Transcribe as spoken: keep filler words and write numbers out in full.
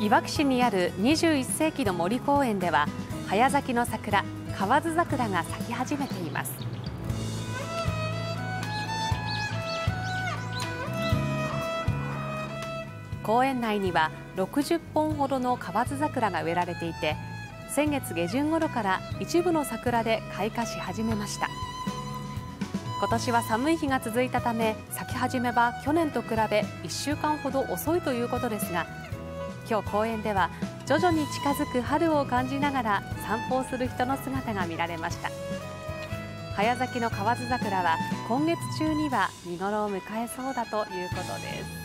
いわき市にあるにじゅういっせいきの森公園では早咲きの桜、河津桜が咲き始めています。公園内にはろくじゅっぽんほどの河津桜が植えられていて、先月下旬頃から一部の桜で開花し始めました。今年は寒い日が続いたため、咲き始めは去年と比べいっしゅうかんほど遅いということですが、今日公園では徐々に近づく春を感じながら散歩をする人の姿が見られました。早咲きの河津桜は今月中には見頃を迎えそうだということです。